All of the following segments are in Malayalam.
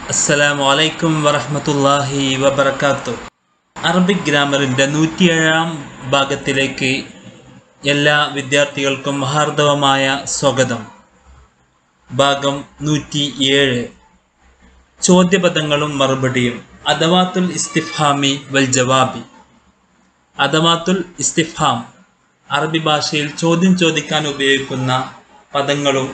അസ്സലാമു അലൈക്കും വറഹ്മത്തുള്ളാഹി വബറകാതുഹു. അറബിക് ഗ്രാമറിൻ്റെ 107-ാം ഭാഗത്തിലേക്ക് എല്ലാ വിദ്യാർത്ഥികൾക്കും ഹാർദവമായ സ്വാഗതം. ഭാഗം 107, ചോദ്യപദങ്ങളും മറുപടിയും. അദവാത്തുൽ ഇസ്തിഫ്ഹാമി വൽ ജവാബി. അദവാത്തുൽ ഇസ്തിഫ്ഹാം അറബി ഭാഷയിൽ ചോദ്യം ചോദിക്കാൻ ഉപയോഗിക്കുന്ന പദങ്ങളും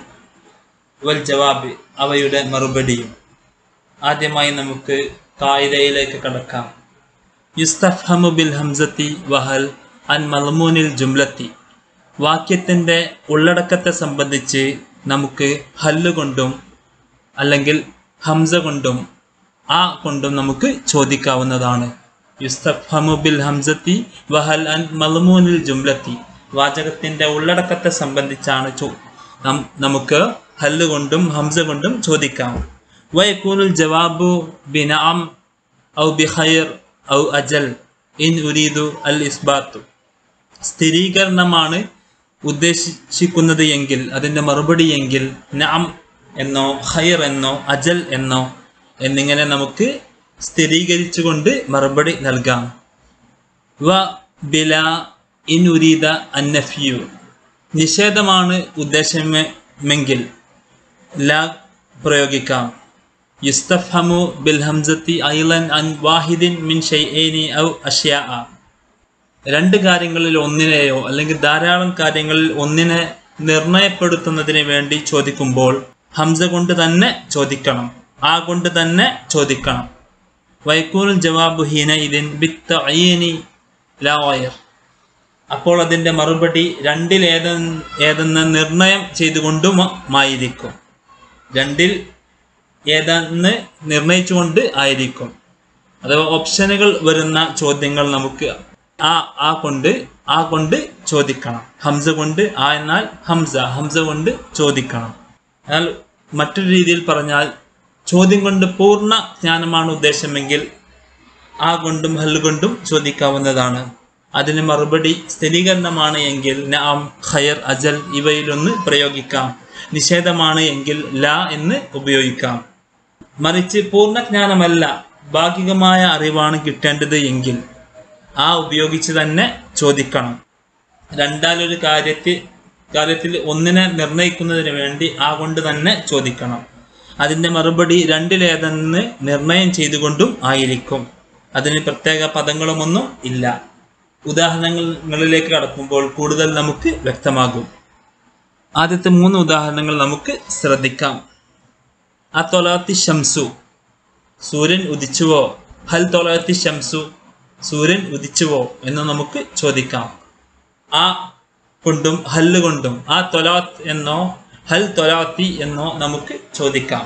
വൽ ജവാബ് അവയുടെ മറുപടിയും. ആദ്യമായി നമുക്ക് ഖായിദയിലേക്ക് കടക്കാം. യുസ്തഫ്ഹമു ബിൽ ഹംസത്തി വഹൽ അൻ മൽമൂനിൽ ജുംലത്തി. വാക്യത്തിൻ്റെ ഉള്ളടക്കത്തെ സംബന്ധിച്ച് നമുക്ക് ഹല്ല് കൊണ്ടും അല്ലെങ്കിൽ ഹംസ കൊണ്ടും ആ കൊണ്ടും നമുക്ക് ചോദിക്കാവുന്നതാണ്. യുസ്തഫ്ഹമു ബിൽ ഹംസത്തി വഹൽ അൻ മൽമൂനിൽ ജുംലത്തി. വാചകത്തിൻ്റെ ഉള്ളടക്കത്തെ സംബന്ധിച്ചാണ് നമുക്ക് ഹല്ല് കൊണ്ടും ഹംസ കൊണ്ടും ചോദിക്കാം. വയകൂനുൽ ജവാബു ബിനഅം ഔ ബിഖൈർ ഔ അജൽ ഇൻ ഉരീദു അൽ ഇസ്ബാത്തു. സ്ഥിരീകരണമാണ് ഉദ്ദേശിക്കുന്നത് എങ്കിൽ അതിൻ്റെ മറുപടി എങ്കിൽ നഅം എന്നോ ഖൈർ എന്നോ അജൽ എന്നോ എന്നിങ്ങനെ നമുക്ക് സ്ഥിരീകരിച്ചുകൊണ്ട് മറുപടി നൽകാം. വ ബില ഇൻ ഉരീദ അന്നഫിയു. നിഷേധമാണ് ഉദ്ദേശമെങ്കിൽ ലാ പ്രയോഗിക്കാം. യുസ്തഫ്ഹമു ബിൽ ഹംസത്തി ഐലൻ അൻ വാഹിദിൻ മിൻ ഷൈഇനി ഔ അഷ്യാഅ. രണ്ട് കാര്യങ്ങളിൽ ഒന്നിനെയോ അല്ലെങ്കിൽ ധാരാളം കാര്യങ്ങളിൽ ഒന്നിനെ നിർണയപ്പെടുത്തുന്നതിന് വേണ്ടി ചോദിക്കുമ്പോൾ ഹംസ കൊണ്ട് തന്നെ ചോദിക്കണം, ആ കൊണ്ട് തന്നെ ചോദിക്കണം. വയകൂനുൽ ജവാബു ഹീന ഇതിൻ ബിത്തഈനി ലാ ഗൈർ. അപ്പോൾ അതിൻ്റെ മറുപടി രണ്ടിൽ ഏതെന്ന് നിർണയം ചെയ്തുകൊണ്ടുമായിരിക്കും. രണ്ടിൽ ഏതെന്ന് നിർണയിച്ചുകൊണ്ട് ആയിരിക്കും. അഥവാ ഓപ്ഷനുകൾ വരുന്ന ചോദ്യങ്ങൾ നമുക്ക് ആ കൊണ്ട് ചോദിക്കണം. ഹംസ കൊണ്ട് ആ എന്നാൽ ഹംസ കൊണ്ട് ചോദിക്കണം. എന്നാൽ മറ്റൊരു രീതിയിൽ പറഞ്ഞാൽ ചോദ്യം കൊണ്ട് പൂർണ്ണ ജ്ഞാനമാണ് ഉദ്ദേശമെങ്കിൽ ആ കൊണ്ടും ഹല്ല് കൊണ്ടും ചോദിക്കാവുന്നതാണ്. അതിന് മറുപടി സ്ഥിരീകരണമാണ് എങ്കിൽ നഅം ഖൈർ അജൽ ഇവയിലൊന്ന് പ്രയോഗിക്കാം. നിഷേധമാണ് എങ്കിൽ ലാ എന്ന് ഉപയോഗിക്കാം. മറിച്ച് പൂർണ്ണജ്ഞാനമല്ല ഭാഗികമായ അറിവാണ് കിട്ടേണ്ടത് എങ്കിൽ ആ ഉപയോഗിച്ച് തന്നെ ചോദിക്കണം. രണ്ടാലൊരു കാര്യത്തിൽ ഒന്നിനെ നിർണയിക്കുന്നതിന് വേണ്ടി ആ കൊണ്ട് തന്നെ ചോദിക്കണം. അതിൻ്റെ മറുപടി രണ്ടിലേതെന്ന് നിർണയം ചെയ്തുകൊണ്ടും ആയിരിക്കും. അതിന് പ്രത്യേക പദങ്ങളുമൊന്നും ഇല്ല. ഉദാഹരണങ്ങളിലേക്ക് കടക്കുമ്പോൾ കൂടുതൽ നമുക്ക് വ്യക്തമാകും. ആദ്യത്തെ 3 ഉദാഹരണങ്ങൾ നമുക്ക് ശ്രദ്ധിക്കാം. അത്തൊലാത്തി ഷംസു. സൂര്യൻ ഉദിച്ചുവോ? ഹൽ തൊലാത്തി ഷംസു. സൂര്യൻ ഉദിച്ചുവോ എന്ന് നമുക്ക് ചോദിക്കാം. ആ കൊണ്ടും ഹല്ല് കൊണ്ടും ആ തൊലാത്ത് എന്നോ ഹൽ തൊലാത്തി എന്നോ നമുക്ക് ചോദിക്കാം.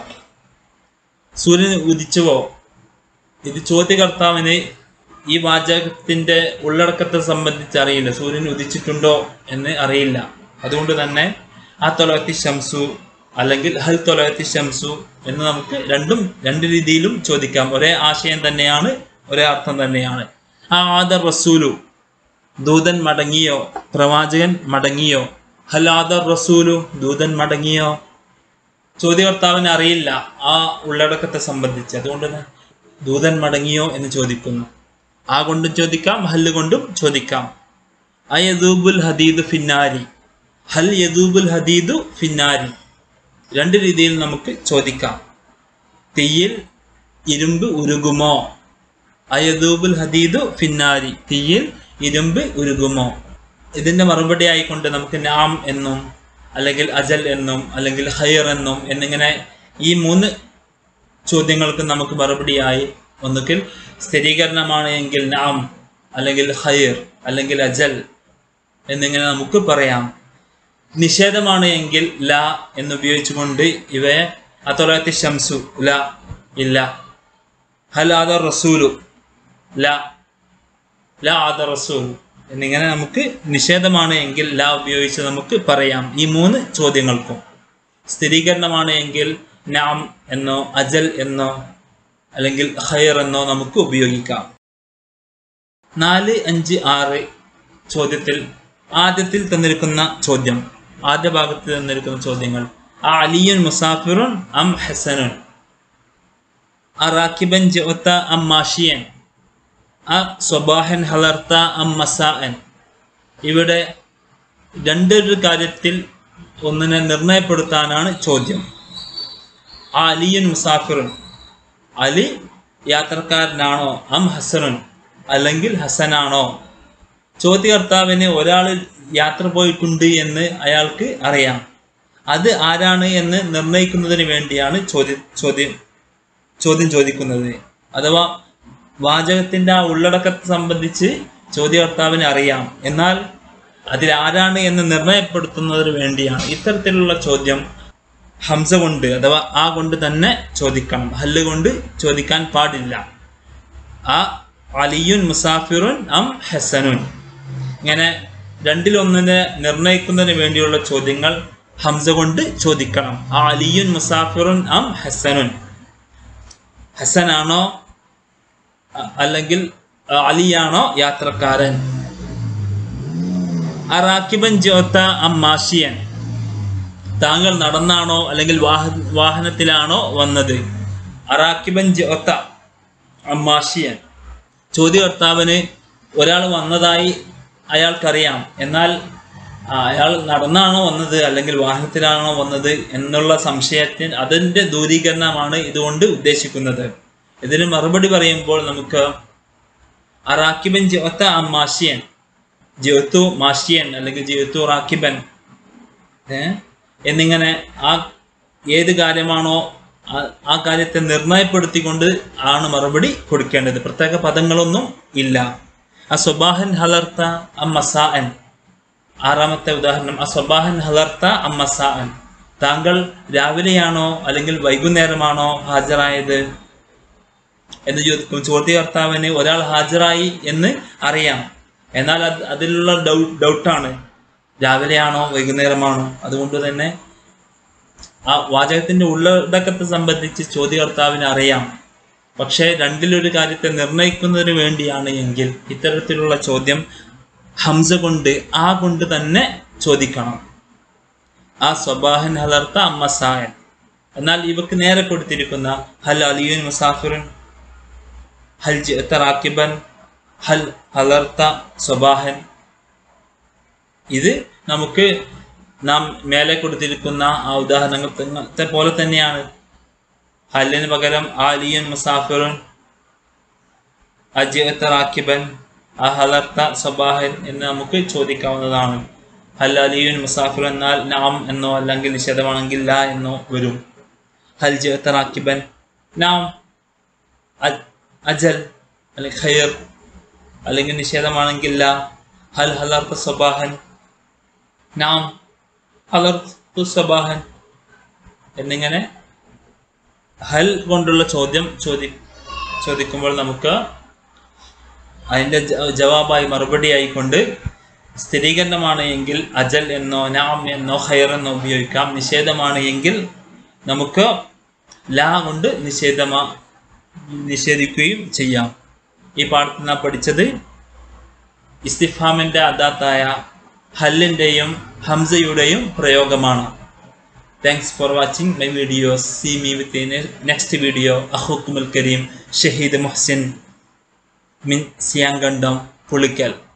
സൂര്യൻ ഉദിച്ചുവോ? ഇത് ചോദ്യകർത്താവിന് ഈ വാചകത്തിൻ്റെ ഉള്ളടക്കത്തെ സംബന്ധിച്ച് അറിയില്ല. സൂര്യൻ ഉദിച്ചിട്ടുണ്ടോ എന്ന് അറിയില്ല. അതുകൊണ്ട് തന്നെ ആ തൊലാത്തി ഷംസു അല്ലെങ്കിൽ ഹൽ തൊലാത്തി ഷംസു എന്ന് നമുക്ക് രണ്ട് രീതിയിലും ചോദിക്കാം. ഒരേ ആശയം തന്നെയാണ്, ഒരേ അർത്ഥം തന്നെയാണ്. ആ ആദർ റസൂലു. ദൂതൻ മടങ്ങിയോ? പ്രവാചകൻ മടങ്ങിയോ? ഹൽ ആദർ റസൂലു. ദൂതൻ മടങ്ങിയോ? ചോദ്യകർത്താവിന് അറിയില്ല ആ ഉള്ളടക്കത്തെ സംബന്ധിച്ച്. അതുകൊണ്ട് തന്നെ ദൂതൻ മടങ്ങിയോ എന്ന് ചോദിക്കുന്നു. ആ കൊണ്ടും ചോദിക്കാം, ഹല്ല് കൊണ്ടും ചോദിക്കാം. അയദൂബുൽ ഹദീദു ഫിന്നാരി. ഹൽ യദൂബുൽ ഹദീദു ഫിന്നാരി. രണ്ട് രീതിയിൽ നമുക്ക് ചോദിക്കാം. തീയിൽ ഇരുമ്പ് ഉരുകുമോ? അയദൂബുൽ ഹദീദു ഫിന്നാരി. തീയിൽ ഇരുമ്പ് ഉരുകുമോ? ഇതിൻ്റെ മറുപടി ആയിക്കൊണ്ട് നമുക്ക് നാം എന്നും അല്ലെങ്കിൽ അജൽ എന്നും അല്ലെങ്കിൽ ഖൈർ എന്നും എന്നിങ്ങനെ ഈ 3 ചോദ്യങ്ങൾക്ക് നമുക്ക് മറുപടിയായി ഒന്നുകിൽ സ്ഥിരീകരണമാണ് എങ്കിൽ നാം അല്ലെങ്കിൽ ഖൈർ അല്ലെങ്കിൽ അജൽ എന്നിങ്ങനെ നമുക്ക് പറയാം. നിഷേധമാണ് എങ്കിൽ ലാ എന്നുപയോഗിച്ചുകൊണ്ട് ഇവയെ അത്തൊലാത്തി ഷംസു ലാ ഇല്ല. ഹൽ ആദർ റസൂലു ലാ ആദർ റസൂലു എന്നിങ്ങനെ നമുക്ക് നിഷേധമാണ് എങ്കിൽ ലാ ഉപയോഗിച്ച് നമുക്ക് പറയാം. ഈ 3 ചോദ്യങ്ങൾക്കും സ്ഥിരീകരണമാണ് എങ്കിൽ നാം എന്നോ അജൽ എന്നോ അല്ലെങ്കിൽ ഖൈർ എന്നോ നമുക്ക് ഉപയോഗിക്കാം. 4, 5, 6 ചോദ്യത്തിൽ ആദ്യത്തിൽ തന്നിരിക്കുന്ന ചോദ്യം, ആദ്യ ഭാഗത്ത് തന്നിരിക്കുന്ന ചോദ്യങ്ങൾ. അലിയുൻ മുസാഫിറുൻ അം ഹസനുൻ. അറാക്കിബൻ ജിഅത അം മാഷിയൻ, അ സ്വബാഹൻ ഹലർത്ത അം മസാഅൻ. ഇവിടെ രണ്ടൊരു കാര്യത്തിൽ ഒന്നിനെ നിർണയപ്പെടുത്താനാണ് ചോദ്യം. അലിയുൻ മുസാഫിറുൻ, അലി യാത്രക്കാരനാണോ, അം ഹസനുൻ അല്ലെങ്കിൽ ഹസനാണോ. ചോദ്യകർത്താവിന് ഒരാൾ യാത്ര പോയിട്ടുണ്ട് എന്ന് അയാൾക്ക് അറിയാം. അത് ആരാണ് എന്ന് നിർണയിക്കുന്നതിന് വേണ്ടിയാണ് ചോദ്യം ചോദിക്കുന്നത്. അഥവാ വാചകത്തിൻ്റെ ആ ഉള്ളടക്കത്തെ സംബന്ധിച്ച് ചോദ്യകർത്താവിന് അറിയാം, എന്നാൽ അതിൽ ആരാണ് എന്ന് നിർണയപ്പെടുത്തുന്നതിന് വേണ്ടിയാണ്. ഇത്തരത്തിലുള്ള ചോദ്യം ഹംസ കൊണ്ട് അഥവാ ആ കൊണ്ട് തന്നെ ചോദിക്കണം, ഹല്ല് കൊണ്ട് ചോദിക്കാൻ പാടില്ല. ആ അലിയുൻ മുസാഫിറുൻ അം ഹസനുൻ, ഇങ്ങനെ രണ്ടിലൊന്നിനെ നിർണയിക്കുന്നതിന് വേണ്ടിയുള്ള ചോദ്യങ്ങൾ ഹംസ കൊണ്ട് ചോദിക്കണം. ആ അലിയുൻ മുസാഫിറുൻ അം ഹസനുൻ, ഹസനാണോ അല്ലെങ്കിൽ അലിയാണോ യാത്രക്കാരൻ. അറാക്കിബൻ ജിഅത അം മാഷിയൻ, താങ്കൾ നടന്നാണോ അല്ലെങ്കിൽ വാഹനത്തിലാണോ വന്നത്. അറാക്കിബൻ ജിഅത അം മാഷിയൻ, ചോദ്യകർത്താവിന് ഒരാൾ വന്നതായി അയാൾക്കറിയാം, എന്നാൽ അയാൾ നടന്നാണോ വന്നത് അല്ലെങ്കിൽ വാഹനത്തിലാണോ വന്നത് എന്നുള്ള സംശയത്തിന് അതിൻ്റെ ദൂരീകരണമാണ് ഇതുകൊണ്ട് ഉദ്ദേശിക്കുന്നത്. ഇതിന് മറുപടി പറയുമ്പോൾ നമുക്ക് അറാക്കിബൻ ജിഅത അം മാഷിയൻ, ജിഅതു മാഷിയൻ അല്ലെങ്കിൽ ജിഅതു റാക്കിബൻ എന്നിങ്ങനെ ആ ഏത് കാര്യമാണോ ആ കാര്യത്തെ നിർണയപ്പെടുത്തിക്കൊണ്ട് ആണ് മറുപടി കൊടുക്കേണ്ടത്. പ്രത്യേക പദങ്ങളൊന്നും ഇല്ല. അസ്വബാഹൻ ഹലർത്ത അം മസാഅൻ, ആറാമത്തെ ഉദാഹരണം. അസ്വബാഹൻ ഹലർത്ത അം മസാഅൻ, താങ്കൾ രാവിലെയാണോ അല്ലെങ്കിൽ വൈകുന്നേരമാണോ ഹാജരായത് എന്ന് ചോദിക്കും. ചോദ്യകർത്താവിന് ഒരാൾ ഹാജരായി എന്ന് അറിയാം, എന്നാൽ അതിലുള്ള ഡൗട്ടാണ്, രാവിലെയാണോ വൈകുന്നേരമാണോ. അതുകൊണ്ട് തന്നെ ആ വാചകത്തിൻ്റെ ഉള്ളടക്കത്തെ സംബന്ധിച്ച് ചോദ്യകർത്താവിന് അറിയാം, പക്ഷേ രണ്ടിലൊരു കാര്യത്തെ നിർണയിക്കുന്നതിന് വേണ്ടിയാണ് എങ്കിൽ ഇത്തരത്തിലുള്ള ചോദ്യം ഹംസ കൊണ്ട് ആ കൊണ്ട് തന്നെ ചോദിക്കണം. ആ സ്വബാഹൻ ഹലർത്ത അം മസാഅൻ. എന്നാൽ ഇവക്ക് നേരെ കൊടുത്തിരിക്കുന്ന ഹൽ അലിയുൻ മുസാഫിറുൻ, ഹൽ ജിഅത റാക്കിബൻ, ഹൽ ഹലർത്ത സ്വബാഹൻ, ഇത് നമുക്ക് നാം മേലെ കൊടുത്തിരിക്കുന്ന ആ ഉദാഹരണത്തെ പോലെ തന്നെയാണ്. ഹല്ലിന് പകരം അലിയുൻ മുസാഫിറുൻ, അജിഅത റാക്കിബൻ, ഹലർത്ത സ്വബാഹൻ എന്ന് നമുക്ക് ചോദിക്കാവുന്നതാണ്. ഹൽ അലിയുൻ മുസാഫിർ എന്നാൽ നാം എന്നോ അല്ലെങ്കിൽ നിഷേധമാണെങ്കിൽ ലാ എന്നോ വരും. ഹൽ ജിഅത റാക്കിബൻ, നാം. അജൽ അല്ലെങ്കിൽ ഖൈർ അല്ലെങ്കിൽ നിഷേധമാണെങ്കിൽ ലാ. ഹൽ ഹലർത്ത സ്വബാഹൻ, നാം ഹലർത്തു സ്വബാഹൻ എന്നിങ്ങനെ ഹൽ കൊണ്ടുള്ള ചോദ്യം ചോദിക്കുമ്പോൾ നമുക്ക് അതിൻ്റെ ജവാബായി മറുപടി ആയിക്കൊണ്ട് സ്ഥിരീകരണമാണ് എങ്കിൽ അജൽ എന്നോ നാം എന്നോ ഖൈർ എന്നോ ഉപയോഗിക്കാം. നിഷേധമാണ് എങ്കിൽ നമുക്ക് ലാ കൊണ്ട് നിഷേധിക്കുകയും ചെയ്യാം. ഈ പാഠത്തിൽ നാം പഠിച്ചത് ഇസ്തിഫാമിൻ്റെ അദാത്തായ ഹല്ലിൻ്റെയും ഹംസയുടെയും പ്രയോഗമാണ്. Thanks for watching my videos. See me with the next video. Akhukum al Kareem, Shaheed MUHSIN, Min Siangandam, Pulikal.